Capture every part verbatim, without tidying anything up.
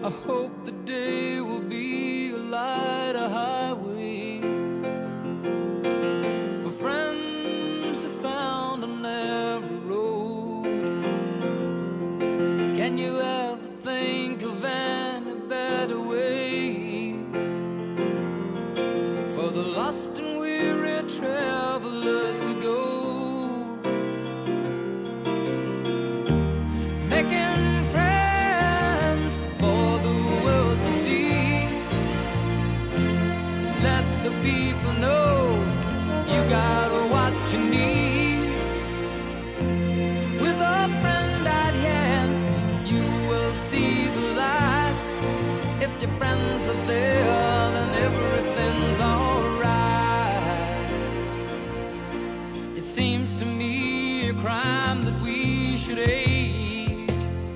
I hope the day will be a light, a highway for friends who found on every road. Can you ever think of any better way for the lost and weary travelers to go? Making friends for the world to see. Let the people know you got what you need. With a friend at hand, you will see the light. If your friends are there, then everything's alright. It seems to me a crime that we should age.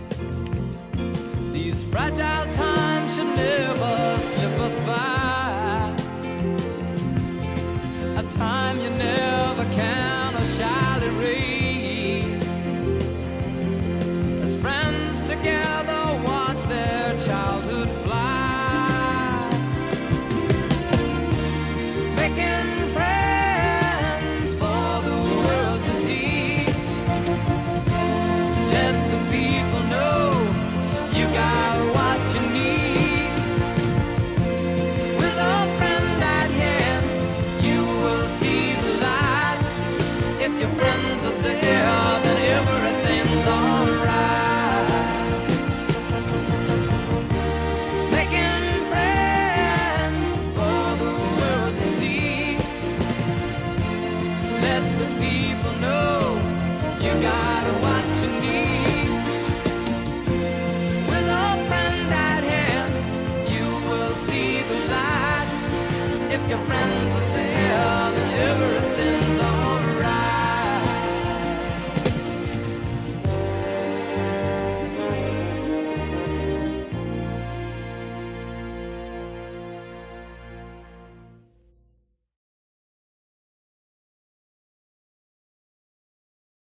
These fragile times should never slip us by. A time you never can or shall erase. As friends together watch their childhood fly. Making friends for the world to see. Let the people know you got what you need. With a friend at hand, you will see the light. If your friends are there, then everything's alright. Making friends for the world to see. Let the people know you got what you need. With a friend at hand, you will see the light. If your friends are there, then everything's